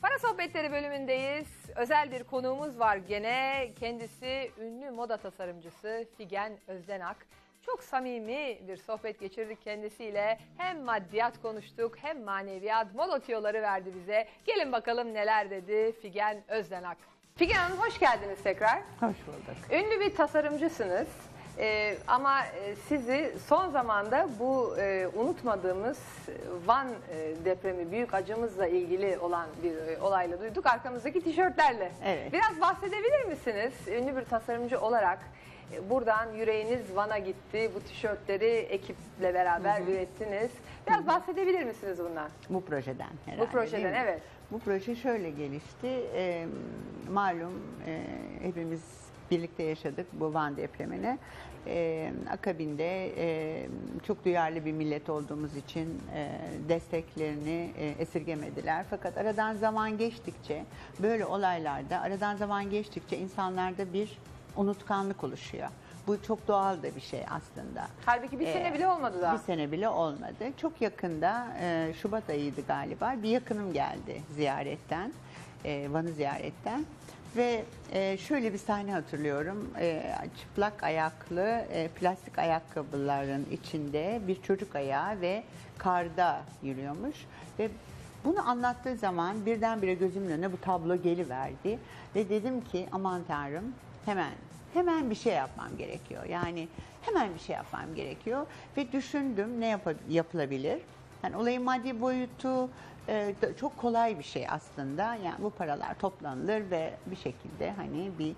Para Sohbetleri bölümündeyiz. Özel bir konuğumuz var gene. Kendisi ünlü moda tasarımcısı Figen Özdenak. Çok samimi bir sohbet geçirdik kendisiyle. Hem maddiyat konuştuk hem maneviyat. Moda tüyoları verdi bize. Gelin bakalım neler dedi Figen Özdenak. Figen Hanım hoş geldiniz tekrar. Hoş bulduk. Ünlü bir tasarımcısınız. Ama sizi son zamanda bu unutmadığımız Van depremi büyük acımızla ilgili olan bir olayla duyduk. Arkamızdaki tişörtlerle. Evet. Biraz bahsedebilir misiniz? Ünlü bir tasarımcı olarak buradan yüreğiniz Van'a gitti. Bu tişörtleri ekiple beraber ürettiniz. Biraz bahsedebilir misiniz bundan? Bu projeden herhalde. Bu projeden, değil mi? evet. Bu proje şöyle gelişti. Malum hepimiz birlikte yaşadık bu Van depremini. Akabinde çok duyarlı bir millet olduğumuz için desteklerini esirgemediler. Fakat aradan zaman geçtikçe, böyle olaylarda aradan zaman geçtikçe insanlarda bir unutkanlık oluşuyor. Bu çok doğal da bir şey aslında. Halbuki bir sene bile olmadı daha. Bir sene bile olmadı. Çok yakında Şubat ayıydı galiba. Bir yakınım geldi ziyaretten, Van'ı ziyaretten. Ve şöyle bir sahne hatırlıyorum. Çıplak ayaklı plastik ayakkabıların içinde bir çocuk ayağı ve karda yürüyormuş. Ve bunu anlattığı zaman birdenbire gözümün önüne bu tablo geliverdi. Ve dedim ki aman Tanrım hemen bir şey yapmam gerekiyor. Yani hemen bir şey yapmam gerekiyor. Ve düşündüm ne yapılabilir? Yani olayın maddi boyutu çok kolay bir şey aslında. Yani bu paralar toplanılır ve bir şekilde hani bir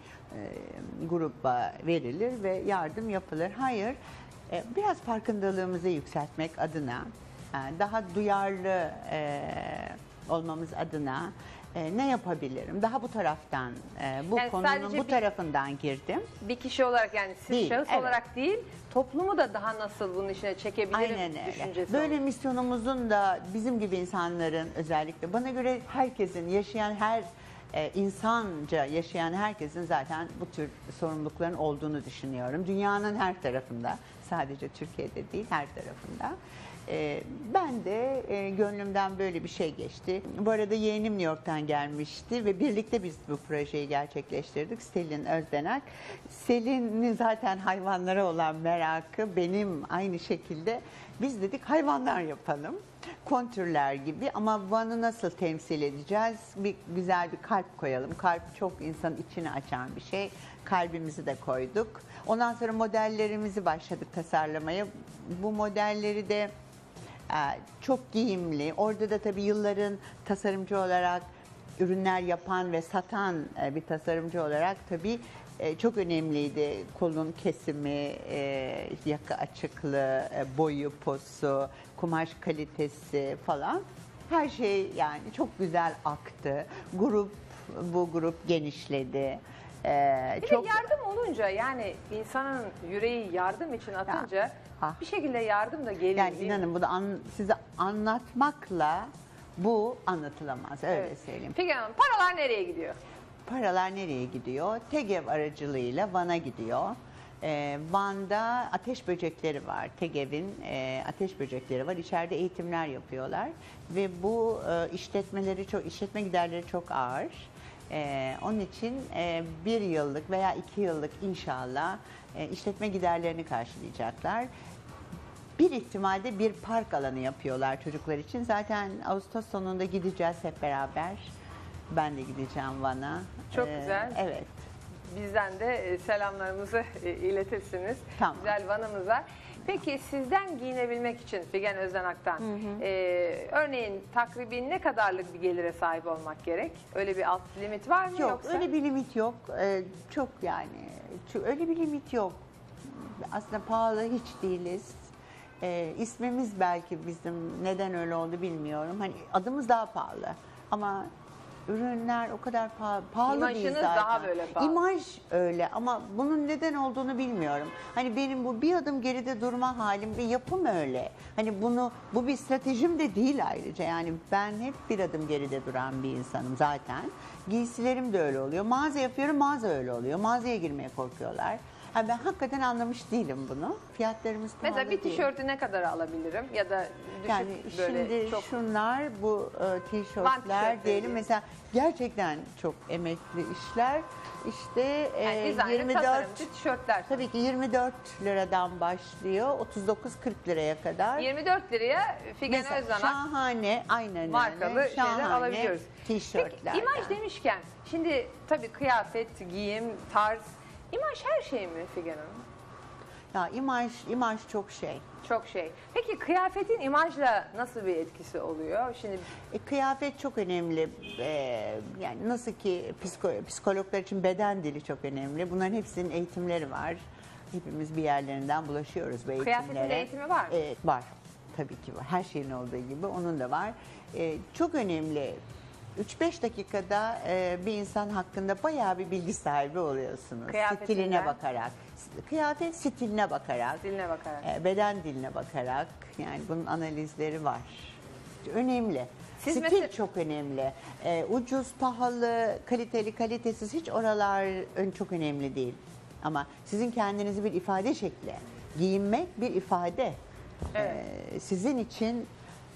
gruba verilir ve yardım yapılır. Hayır, biraz farkındalığımızı yükseltmek adına, daha duyarlı olmamız adına ne yapabilirim? Daha bu taraftan, bu Yani konunun bu tarafından girdim. Bir kişi olarak yani siz Değil, şahıs evet. olarak değil, toplumu da daha nasıl bunun içine çekebilirim Aynen öyle. düşüncesi. Böyle misyonumuzun da bizim gibi insanların özellikle bana göre herkesin yaşayan insanca yaşayan herkesin zaten bu tür sorumlulukların olduğunu düşünüyorum. Dünyanın her tarafında, sadece Türkiye'de değil her tarafında. Ben de gönlümden böyle bir şey geçti. Bu arada yeğenim New York'tan gelmişti ve birlikte biz bu projeyi gerçekleştirdik. Selin Özdenak. Selin'in zaten hayvanlara olan merakı benim aynı şekilde. Biz dedik hayvanlar yapalım. Kontürler gibi ama Van'ı nasıl temsil edeceğiz? Güzel bir kalp koyalım. Kalp çok insanın içini açan bir şey. Kalbimizi de koyduk. Ondan sonra modellerimizi başladık tasarlamaya. Bu modelleri de çok giyimli. Orada da tabii yılların tasarımcı olarak ürünler yapan ve satan bir tasarımcı olarak tabii çok önemliydi. Kolun kesimi, yaka açıklığı, boyu, posu, kumaş kalitesi falan. Her şey yani çok güzel aktı. Bu grup genişledi. Bir de yardım olunca yani insanın yüreği yardım için atınca bir şekilde yardım da geliyor. Yani inanın bunu size anlatmakla bu anlatılamaz. Öyle söyleyeyim. Peki hanım, paralar nereye gidiyor? Paralar nereye gidiyor? TEGEV aracılığıyla Van'a gidiyor. Van'da ateş böcekleri var. TEGEV'in ateş böcekleri var. İçeride eğitimler yapıyorlar. Ve bu işletme giderleri çok ağır. Onun için bir yıllık veya 2 yıllık inşallah işletme giderlerini karşılayacaklar. Bir ihtimalde bir park alanı yapıyorlar çocuklar için. Zaten Ağustos sonunda gideceğiz hep beraber. Ben de gideceğim Van'a. Çok güzel. Evet. Bizden de selamlarımızı iletirsiniz. Tamam. Güzel Van'ımıza. Peki sizden giyinebilmek için Figen Özdenak'tan örneğin takribi ne kadarlık bir gelire sahip olmak gerek? Öyle bir alt limit var mı Yok, yoksa? öyle bir limit yok. Çok yani öyle bir limit yok. Aslında pahalı hiç değiliz. İsmimiz belki bizim neden öyle oldu bilmiyorum. Hani adımız daha pahalı ama ürünler o kadar pahalı değil İmajınız zaten. daha böyle pahalı. İmaj öyle ama bunun neden olduğunu bilmiyorum. Hani benim bu bir adım geride durma halim ve yapım öyle. Hani bu bir stratejim de değil ayrıca. Yani ben hep bir adım geride duran bir insanım zaten. Giysilerim de öyle oluyor. Mağaza yapıyorum, mağaza öyle oluyor. Mağazaya girmeye korkuyorlar. Ha, ben hakikaten anlamış değilim bunu. Fiyatlarımız pahalı Mesela bir değil. tişörtü ne kadar alabilirim ya da düşük Yani böyle şimdi çok şunlar bu Van tişörtler tişörtleri diyelim gibi. mesela gerçekten çok emekli işler. İşte yani designer 24 tasarımcı tişörtler. tabii ki 24 liradan başlıyor 39-40 liraya kadar. 24 liraya Figen Mesela Özdanak şahane aynen markalı öyle. şeyler Şahane alabiliyoruz. tişörtler. Peki imaj demişken şimdi tabii kıyafet, giyim, tarz, imaj her şey mi Figen Hanım? Ya imaj çok şey. Çok şey. Peki kıyafetin imajla nasıl bir etkisi oluyor? Şimdi Kıyafet çok önemli. Yani nasıl ki psikologlar için beden dili çok önemli. Bunların hepsinin eğitimleri var. Hepimiz bir yerlerinden bulaşıyoruz bu eğitimlere. Kıyafetin de eğitimi var mı? Var. Tabii ki var. Her şeyin olduğu gibi onun da var. Çok önemli. 3-5 dakikada bir insan hakkında bayağı bir bilgi sahibi oluyorsunuz. Kıyafetinden. Stiline bakarak. Kıyafet stiline bakarak. diline bakarak. Beden diline bakarak. Yani bunun analizleri var. Önemli. Siz Stil mesela- çok önemli. Ucuz, pahalı, kaliteli, kalitesiz hiç oralar çok önemli değil. Ama sizin kendinizi bir ifade şekli. Giyinmek bir ifade. Evet. Sizin için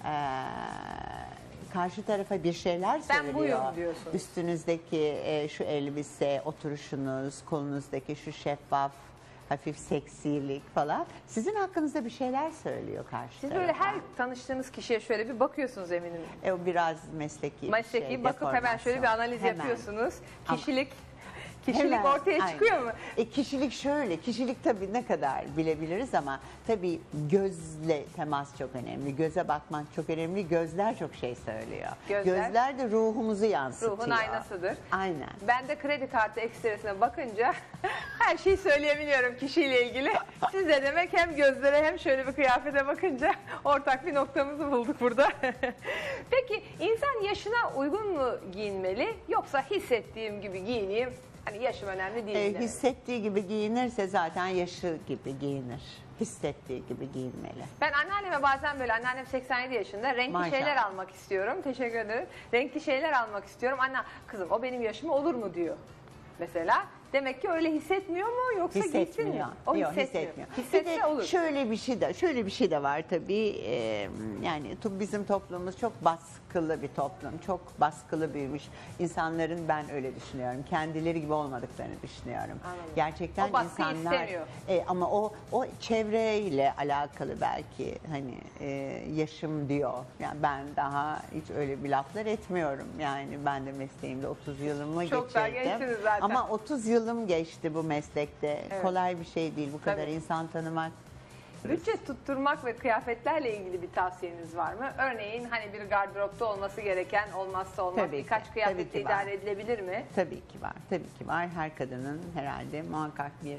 karşı tarafa bir şeyler Ben söylüyor. buyum diyorsunuz. Üstünüzdeki şu elbise, oturuşunuz, kolunuzdaki şu şeffaf, hafif seksilik falan sizin hakkınızda bir şeyler söylüyor karşı Siz tarafa. böyle her tanıştığınız kişiye şöyle bir bakıyorsunuz eminim. O biraz mesleki bir Mesleki şey, bakıp hemen şöyle bir analiz Hemen. yapıyorsunuz. Ama- Kişilik Hemen, ortaya aynen. çıkıyor mu? Kişilik şöyle, kişilik tabii ne kadar bilebiliriz ama tabii gözle temas çok önemli. Göze bakmak çok önemli. Gözler çok şey söylüyor. Gözler- de ruhumuzu yansıtıyor. Ruhun aynasıdır. Aynen. Ben de kredi kartı ekstresine bakınca her şeyi söyleyebiliyorum kişiyle ilgili. Siz de demek hem gözlere hem şöyle bir kıyafete bakınca ortak bir noktamızı bulduk burada. Peki insan yaşına uygun mu giyinmeli yoksa hissettiğim gibi giyineyim? Hani yaşım önemli değil. demek. Hissettiği gibi giyinirse zaten yaşı gibi giyinir. Hissettiği gibi giyinmeli. Ben anneanneme bazen böyle, anneannem 87 yaşında, renkli Maşallah. şeyler almak istiyorum. Teşekkür ederim. Renkli şeyler almak istiyorum. Anne kızım o benim yaşıma olur mu diyor. Mesela demek ki öyle hissetmiyor mu yoksa gitsin mi? Hissetmiyor. O Yok, hissetmiyor. hissetmiyor. Hissetse Bir de olur. şöyle bir şey de var tabii. Yani bizim toplumumuz çok baskılı bir toplum. Çok baskılı büyümüş. İnsanların ben öyle düşünüyorum. Kendileri gibi olmadıklarını düşünüyorum. Anladım. Gerçekten O baskıyı insanlar istemiyor. ama o çevreyle alakalı belki hani yaşım diyor. Yani ben daha hiç öyle bir laflar etmiyorum. Yani ben de mesleğimde 30 yılımı Çok daha geçirdim. gençsiniz zaten. Ama 30 yılım geçti bu meslekte. Evet. Kolay bir şey değil bu kadar Tabii. insan tanımak. Bütçe tutturmak ve kıyafetlerle ilgili bir tavsiyeniz var mı? Örneğin hani bir gardıropta olması gereken, olmazsa olmaz Tabii ki, birkaç tabii kıyafetle ki var. idare edilebilir mi? Tabii ki var. Tabii ki var. Her kadının herhalde muhakkak bir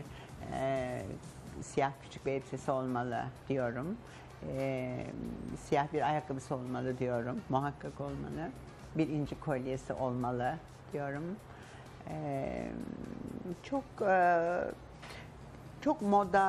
siyah küçük bir elbisesi olmalı diyorum. Siyah bir ayakkabısı olmalı diyorum. Muhakkak olmalı. Bir inci kolyesi olmalı diyorum. Çok çok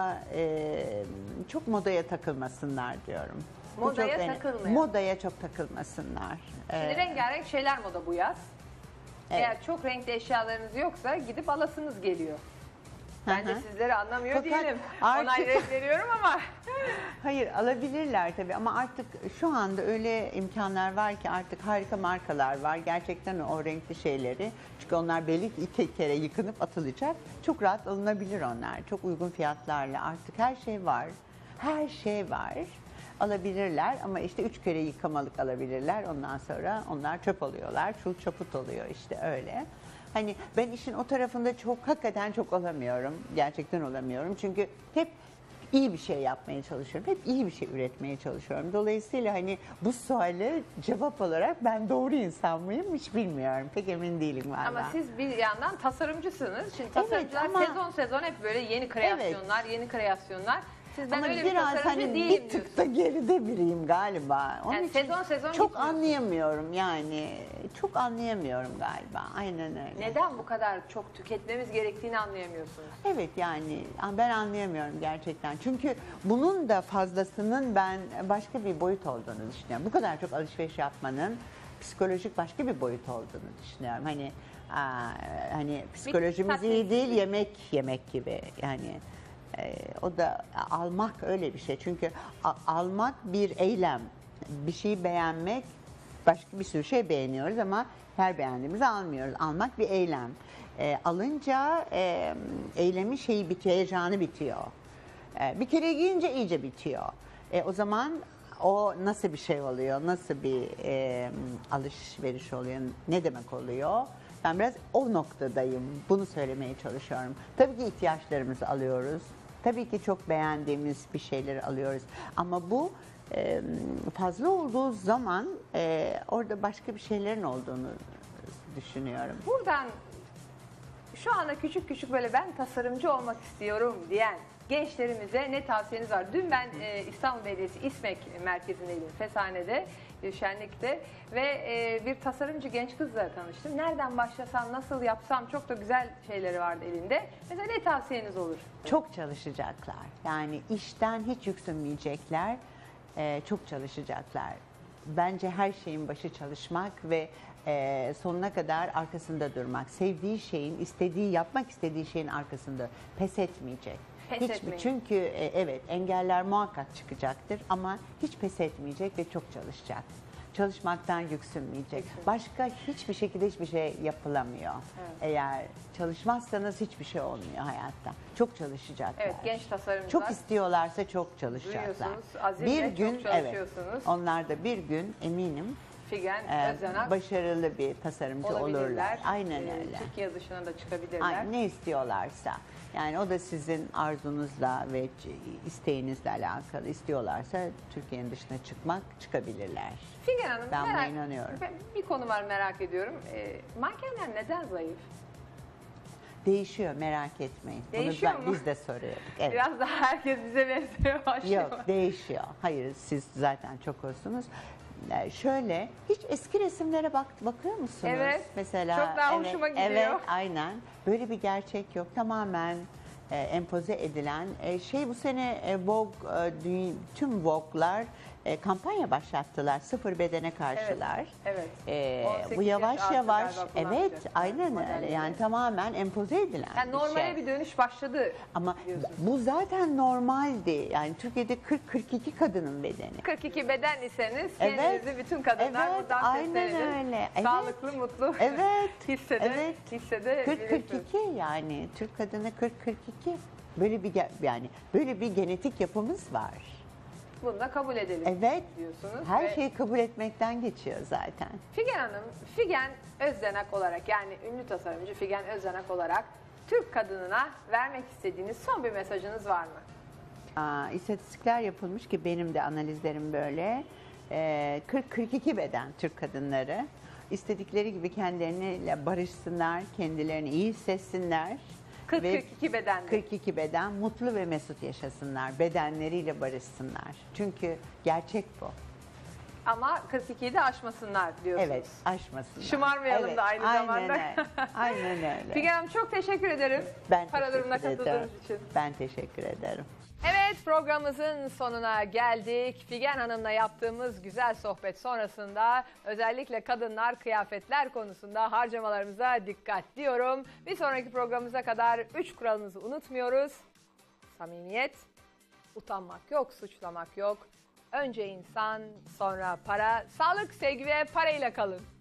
çok modaya takılmasınlar diyorum. Bu Modaya çok önemli. takılmayalım. Modaya çok takılmasınlar. Şimdi rengarenk şeyler moda bu yaz. Evet. Eğer çok renkli eşyalarınız yoksa gidip alasınız geliyor. Bence Hı hı. sizleri anlamıyor Fakat değilim. artık- Onay veriyorum ama. Hayır alabilirler tabii ama artık şu anda öyle imkanlar var ki artık harika markalar var. Gerçekten o renkli şeyleri. Çünkü onlar belli ki iki kere yıkanıp atılacak. Çok rahat alınabilir onlar. Çok uygun fiyatlarla artık her şey var. Her şey var. Alabilirler ama işte 3 kere yıkamalık alabilirler. Ondan sonra onlar çöp oluyorlar. Çul çaput oluyor işte öyle. Hani ben işin o tarafında hakikaten çok olamıyorum. Gerçekten olamıyorum. Çünkü hep iyi bir şey yapmaya çalışıyorum. Hep iyi bir şey üretmeye çalışıyorum. Dolayısıyla hani bu suale cevap olarak ben doğru insan mıyım hiç bilmiyorum. Pek emin değilim valla. Ama siz bir yandan tasarımcısınız. Şimdi Evet, tasarımcılar ama- sezon sezon hep böyle yeni kreasyonlar, yeni kreasyonlar. Siz ben Ama öyle bir biraz tasarımcı hani değilim bir diyorsunuz. tık da geride biriyim galiba. Onun Yani için sezon sezon çok gitmiyorsun. anlayamıyorum yani. Çok anlayamıyorum galiba. Aynen öyle. Neden bu kadar çok tüketmemiz gerektiğini anlayamıyorsunuz? Evet yani ben anlayamıyorum gerçekten. Çünkü bunun da fazlasının ben başka bir boyut olduğunu düşünüyorum. Bu kadar çok alışveriş yapmanın psikolojik başka bir boyut olduğunu düşünüyorum. Hani psikolojimiz tatmin iyi değil, yemek gibi yani. O da almak öyle bir şey. Çünkü almak bir eylem. Bir şeyi beğenmek, başka bir sürü şey beğeniyoruz ama her beğendiğimizi almıyoruz. Almak bir eylem. Alınca eylemin şeyi bitiyor, heyecanı bitiyor. Bir kere giyince iyice bitiyor. O zaman o nasıl bir şey oluyor, nasıl bir alışveriş oluyor, ne demek oluyor? Ben biraz o noktadayım, bunu söylemeye çalışıyorum. Tabii ki ihtiyaçlarımızı alıyoruz, tabii ki çok beğendiğimiz bir şeyleri alıyoruz. Ama bu fazla olduğu zaman orada başka bir şeylerin olduğunu düşünüyorum. Buradan şu anda küçük küçük böyle ben tasarımcı olmak istiyorum diyen gençlerimize ne tavsiyeniz var? Dün ben İstanbul Belediyesi İSMEK merkezindeydim, Feshane'de, şenlikte ve bir tasarımcı genç kızla tanıştım. Nereden başlasam, nasıl yapsam, çok da güzel şeyleri vardı elinde. Mesela ne tavsiyeniz olur? Çok çalışacaklar. Yani işten hiç yüksünmeyecekler. Çok çalışacaklar. Bence her şeyin başı çalışmak ve sonuna kadar arkasında durmak. Sevdiği şeyin, yapmak istediği şeyin arkasında pes etmeyecek. Pes etmeyin. Çünkü evet, engeller muhakkak çıkacaktır ama hiç pes etmeyecek ve çok çalışacak. Çalışmaktan yüksünmeyecek. Başka hiçbir şekilde hiçbir şey yapılamıyor. Evet. Eğer çalışmazsanız hiçbir şey olmuyor hayatta. Çok çalışacaklar. Evet, genç tasarımcılar. Çok istiyorlarsa çok çalışacaklar. Duyuyorsunuz, azimle çok çalışıyorsunuz. Evet, onlar da bir gün eminim Figen Özdenak başarılı bir tasarımcı olabilirler. olurlar. Aynen öyle. Türkiye dışına da çıkabilirler. Ne istiyorlarsa. Yani o da sizin arzunuzla ve isteğinizle alakalı. İstiyorlarsa Türkiye'nin dışına çıkabilirler. Figen Hanım, Ben buna inanıyorum. Bir konu var, merak ediyorum. Mankenler neden zayıf? Değişiyor, merak etmeyin. Değişiyor Bunu mu? biz de soruyoruz. Evet. Biraz daha herkes bize benziyor başlıyor. Yok, değişiyor. Hayır, siz zaten çok olsunuz. Şöyle, hiç eski resimlere bakıyor musunuz? Evet, Mesela, çok daha hoşuma gidiyor. Evet, aynen. Böyle bir gerçek yok. Tamamen empoze edilen. Bu sene Vogue, tüm Vogue'lar kampanya başlattılar. Sıfır bedene karşılar. Evet. 18 Bu yaş yavaş altı yavaş, galiba evet, kullanacak. aynen Modelleri. öyle. Yani tamamen empoze edilen Yani normale şey. bir dönüş başladı. Ama diyorsunuz. bu zaten normaldi. Yani Türkiye'de 40-42 kadının bedeni. 42 beden iseniz Evet. kendinizi bütün kadınlar Evet, buradan aynen seslenelim. öyle. Evet. Sağlıklı, mutlu Evet. hissede. 40-42 yani Türk kadını 40-42. Böyle bir genetik yapımız var. Bunu da kabul edelim Evet. diyorsunuz. Her Ve şeyi kabul etmekten geçiyor zaten. Figen Hanım, Figen Özdenak olarak, yani ünlü tasarımcı Figen Özdenak olarak Türk kadınına vermek istediğiniz son bir mesajınız var mı? İstatistikler yapılmış ki benim de analizlerim böyle. 40-42 beden Türk kadınları. İstedikleri gibi kendileriyle barışsınlar, kendilerini iyi hissetsinler. 40-42 bedende. 42 beden mutlu ve mesut yaşasınlar. Bedenleriyle barışsınlar. Çünkü gerçek bu. Ama 42'yi de aşmasınlar diyorsunuz. Evet, aşmasınlar. Şımarmayalım Evet, da aynı zamanda. Öyle. Aynen öyle. Figen Hanım, çok teşekkür ederim. Ben Para durumuna teşekkür ederim. katıldığınız için. Ben teşekkür ederim. Evet, programımızın sonuna geldik. Figen Hanım'la yaptığımız güzel sohbet sonrasında özellikle kadınlar kıyafetler konusunda harcamalarımıza dikkat diyorum. Bir sonraki programımıza kadar 3 kuralımızı unutmuyoruz. Samimiyet, utanmak yok, suçlamak yok. Önce insan, sonra para, sağlık, sevgi ve parayla kalın.